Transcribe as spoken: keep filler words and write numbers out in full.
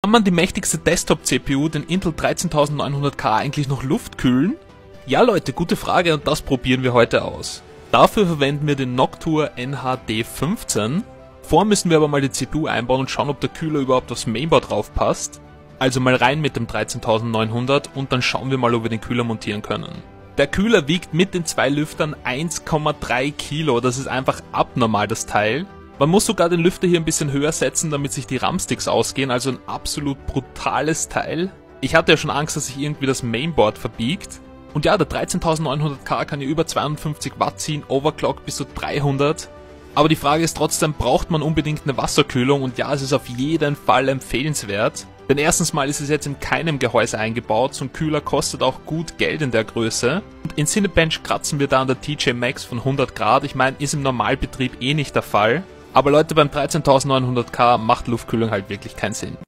Kann man die mächtigste Desktop-C P U, den Intel dreizehntausendneunhundert K, eigentlich noch luftkühlen? Ja Leute, gute Frage und das probieren wir heute aus. Dafür verwenden wir den Noctua N H D fünfzehn. Vorher müssen wir aber mal die C P U einbauen und schauen, ob der Kühler überhaupt aufs Mainboard drauf passt. Also mal rein mit dem dreizehntausendneunhundert und dann schauen wir mal, ob wir den Kühler montieren können. Der Kühler wiegt mit den zwei Lüftern eins Komma drei Kilo, das ist einfach abnormal das Teil. Man muss sogar den Lüfter hier ein bisschen höher setzen, damit sich die RAM-Sticks ausgehen, also ein absolut brutales Teil. Ich hatte ja schon Angst, dass sich irgendwie das Mainboard verbiegt. Und ja, der dreizehntausendneunhundert K kann hier über zweihundertfünfzig Watt ziehen, Overclock bis zu dreihundert. Aber die Frage ist trotzdem, braucht man unbedingt eine Wasserkühlung? Und ja, es ist auf jeden Fall empfehlenswert. Denn erstens mal ist es jetzt in keinem Gehäuse eingebaut, so ein Kühler kostet auch gut Geld in der Größe. Und in Cinebench kratzen wir da an der T J Maxx von hundert Grad, ich meine, ist im Normalbetrieb eh nicht der Fall. Aber Leute, beim dreizehntausendneunhundert K macht Luftkühlung halt wirklich keinen Sinn.